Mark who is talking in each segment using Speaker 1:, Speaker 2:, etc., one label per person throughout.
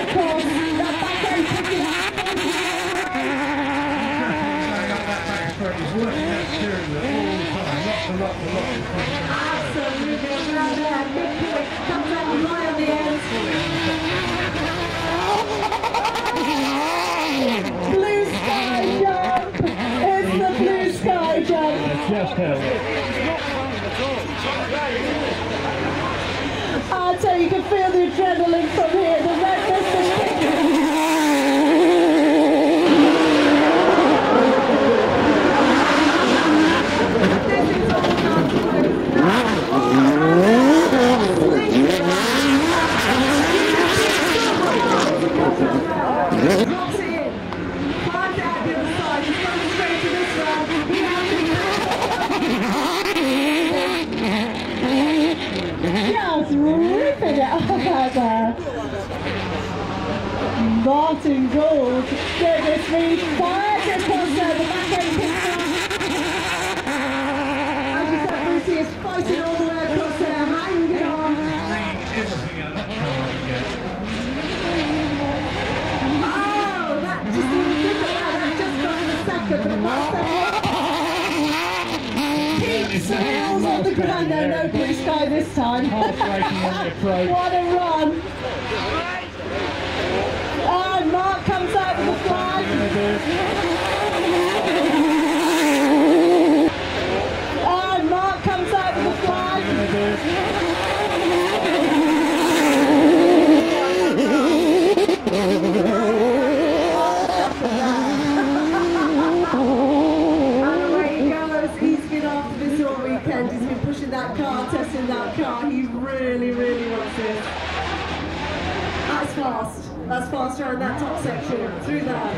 Speaker 1: course, that back end picking up.
Speaker 2: He's working that steering wheel all the time, lots and lots.
Speaker 1: Absolutely, around there, big kick, comes out right on the end. Blue sky jump! It's the blue sky jump!
Speaker 2: Just held it.
Speaker 1: I'll tell you, you can feel the adrenaline from here, the redness, the kicking. Just ripping it up out there. Martin Gould, goodness me, fires across there, the back end picks up. As you said, Brucey is fighting all the way across there, hanging on. Oh, that just didn't look at that, that just got in a second, but about sails on the ground, no blue sky this time. What a run! And Mark comes out with the flag. And Mark comes out with the flag. He's been pushing that car, testing that car. He really wants it. That's fast. That's fast around that top section. Through that.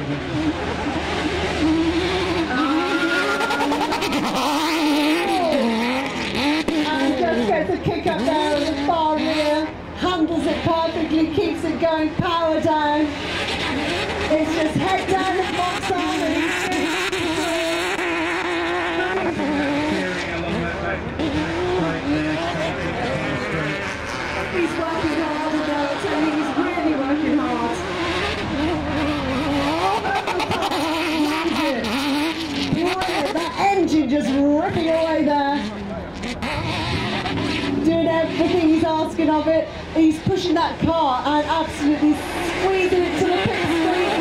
Speaker 1: And just gets a kick up there in the far rear. Handles it perfectly, keeps it going, power down. It's just head down and box on. He's working hard, and I'll tell you, he's really working hard. That engine just ripping away there. Doing everything he's asking of it. He's pushing that car and absolutely squeezing it to the pit street.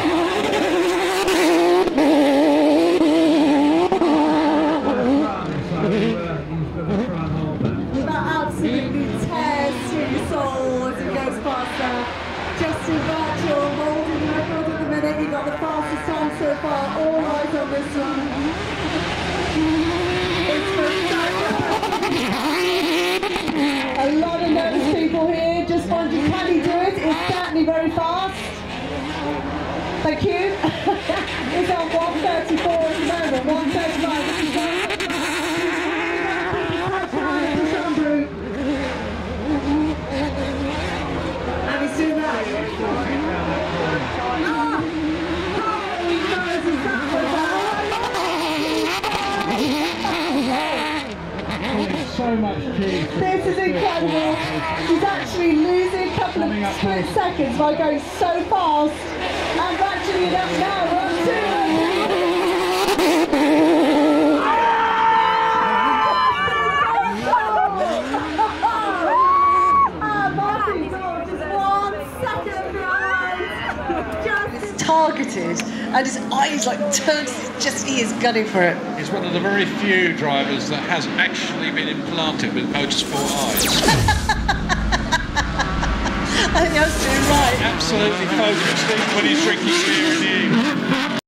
Speaker 1: That absolutely tears through your soul as it goes faster. Justin Virtual holding the record at the minute. He got the fastest time so far, all right on this one. It's for a lot of nervous people here, just wondering, can he do it? It's certainly very fast. Thank you. It's on 134 at the moment, 135. And he's doing that.
Speaker 2: So much cheese.
Speaker 1: This is incredible. He's actually losing a couple of split seconds by going so fast and ratcheting it up now. Martin Gould just 1 second behind. It's targeted and his eyes like turned, he is gunning for it.
Speaker 3: He's one of the very few drivers that has actually been implanted with motorsport eyes.
Speaker 1: I think that's doing right.
Speaker 3: Absolutely focused even when he's drinking beer in the evening.